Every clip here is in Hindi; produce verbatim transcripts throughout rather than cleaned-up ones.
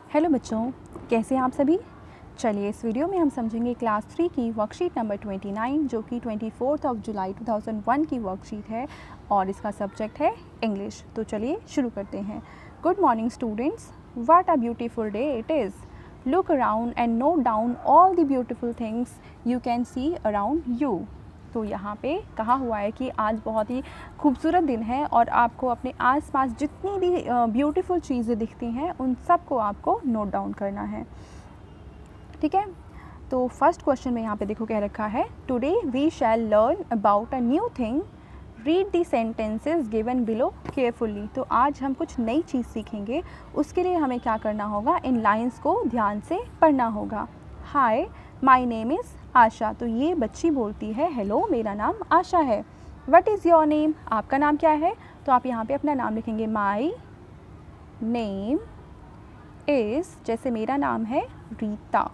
हेलो बच्चों, कैसे हैं आप सभी। चलिए इस वीडियो में हम समझेंगे क्लास थ्री की वर्कशीट नंबर उनतीस जो कि चौबीस ऑफ जुलाई दो हज़ार एक की वर्कशीट है और इसका सब्जेक्ट है इंग्लिश। तो चलिए शुरू करते हैं। Good morning students, what a beautiful day it is. Look around and note down all the beautiful things you can see around you. तो यहाँ पे कहा हुआ है कि आज बहुत ही खूबसूरत दिन है और आपको अपने आसपास जितनी भी ब्यूटीफुल चीज़ें दिखती हैं उन सब को आपको नोट डाउन करना है। ठीक है, तो फर्स्ट क्वेश्चन में यहाँ पे देखो कह रखा है, today we shall learn about a new thing, read the sentences given below carefully. तो आज हम कुछ नई चीज़ सीखेंगे, उसके लिए हमें क्या करना होगा, इन लाइन्स को ध्यान से पढ़ना होगा। Hi my name is Asha. तो ये बच्ची बोलती है, हेलो मेरा नाम आशा है। व्हाट इज़ योर नेम, आपका नाम क्या है। तो आप यहाँ पे अपना नाम लिखेंगे, माई नेम इज़, जैसे मेरा नाम है रीता,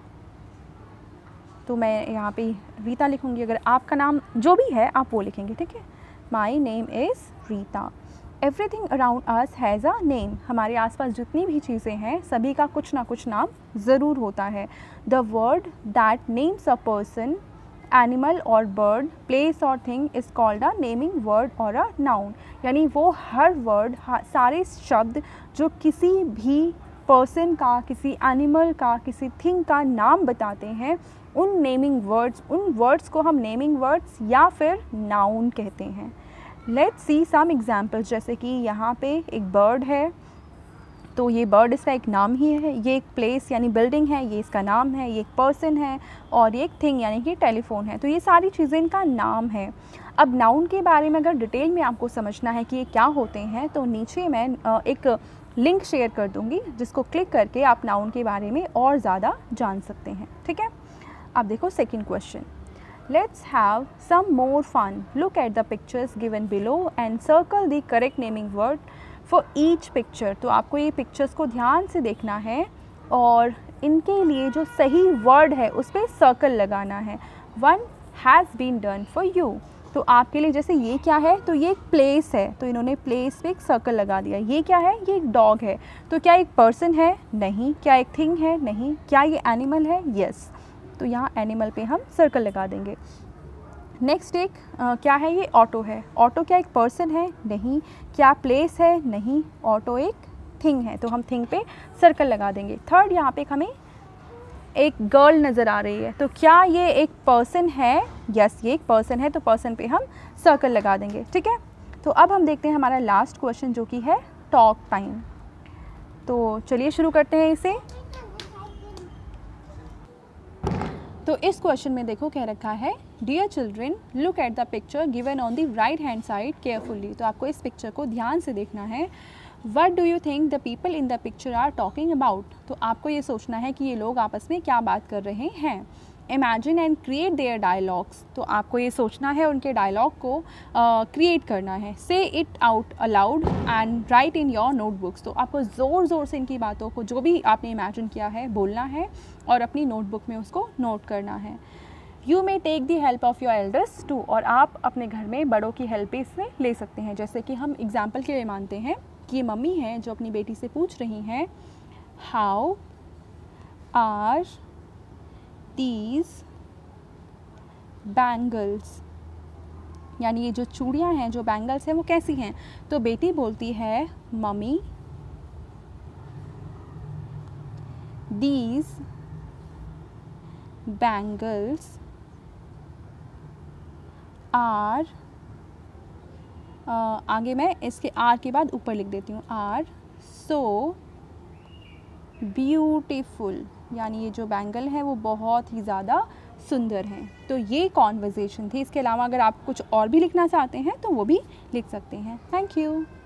तो मैं यहाँ पे रीता लिखूँगी। अगर आपका नाम जो भी है आप वो लिखेंगे, ठीक है। My name is Rita. Everything around us has a name. हमारे आसपास जितनी भी चीज़ें हैं सभी का कुछ ना कुछ नाम ज़रूर होता है। The word that names a person, animal और बर्ड, प्लेस और thing is called a naming word और अ नाउन। यानी वो हर वर्ड, सारे शब्द जो किसी भी पर्सन का, किसी एनिमल का, किसी थिंग का नाम बताते हैं, उन नेमिंग वर्ड्स, उन वर्ड्स को हम नेमिंग वर्ड्स या फिर नाउन कहते हैं। Let's see some examples. जैसे कि यहाँ पे एक बर्ड है, तो ये बर्ड इसका एक नाम ही है। ये एक प्लेस यानी बिल्डिंग है, ये इसका नाम है। ये एक पर्सन है और ये एक थिंग यानी कि टेलीफोन है। तो ये सारी चीज़ें इनका नाम है। अब नाउन के बारे में अगर डिटेल में आपको समझना है कि ये क्या होते हैं, तो नीचे मैं एक लिंक शेयर कर दूँगी जिसको क्लिक करके आप नाउन के बारे में और ज़्यादा जान सकते हैं। ठीक है, अब देखो second question. Let's have some more fun. Look at the pictures given below and circle the correct naming word for each picture. तो आपको ये पिक्चर्स को ध्यान से देखना है और इनके लिए जो सही वर्ड है उस पर सर्कल लगाना है। One has been done for you. तो आपके लिए जैसे ये क्या है, तो ये एक प्लेस है, तो इन्होंने प्लेस पे एक सर्कल लगा दिया। ये क्या है, ये एक डॉग है। तो क्या एक पर्सन है, नहीं। क्या एक थिंग है, नहीं। क्या ये एनिमल है, यस। तो यहाँ एनिमल पे हम सर्कल लगा देंगे। नेक्स्ट एक आ, क्या है, ये ऑटो है। ऑटो क्या एक पर्सन है, नहीं। क्या प्लेस है, नहीं। ऑटो एक थिंग है, तो हम थिंग पे सर्कल लगा देंगे। थर्ड यहाँ पे हमें एक गर्ल नज़र आ रही है, तो क्या ये एक पर्सन है, यस ये एक पर्सन है, तो पर्सन पे हम सर्कल लगा देंगे। ठीक है, तो अब हम देखते हैं हमारा लास्ट क्वेश्चन जो कि है टॉक टाइम। तो चलिए शुरू करते हैं इसे। तो इस क्वेश्चन में देखो कह रखा है, dear children look at the picture given on the right hand side carefully. तो आपको इस पिक्चर को ध्यान से देखना है। What do you think the people in the picture are talking about. तो आपको ये सोचना है कि ये लोग आपस में क्या बात कर रहे हैं। Imagine and create their dialogues. तो आपको ये सोचना है, उनके डायलॉग को क्रिएट uh, करना है। Say it out aloud and write in your notebooks. तो आपको ज़ोर ज़ोर से इनकी बातों को, जो भी आपने इमेजिन किया है, बोलना है और अपनी नोटबुक में उसको नोट करना है। You may take the help of your elders too. और आप अपने घर में बड़ों की हेल्प भी इसमें ले सकते हैं। जैसे कि हम एग्जाम्पल के लिए मानते हैं कि ये मम्मी हैं जो अपनी बेटी से पूछ रही हैं, हाउ आर दीज बैंगल्स। यानी ये जो चूड़ियाँ हैं, जो बैंगल्स हैं, वो कैसी हैं। तो बेटी बोलती है, मम्मी दीज बैंगल्स आर, आगे मैं इसके आर के बाद ऊपर लिख देती हूँ, आर सो ब्यूटीफुल। यानी ये जो बैंगल है वो बहुत ही ज़्यादा सुंदर हैं। तो ये कॉन्वर्जेशन थी। इसके अलावा अगर आप कुछ और भी लिखना चाहते हैं तो वो भी लिख सकते हैं। Thank you.